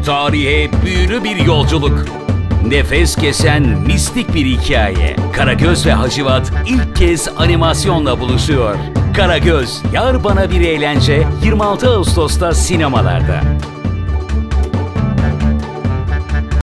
Tarihe büyülü bir yolculuk. Nefes kesen mistik bir hikaye. Karagöz ve Hacivat ilk kez animasyonla buluşuyor. Karagöz, Yar Bana Bir Eğlence 26 Ağustos'ta sinemalarda.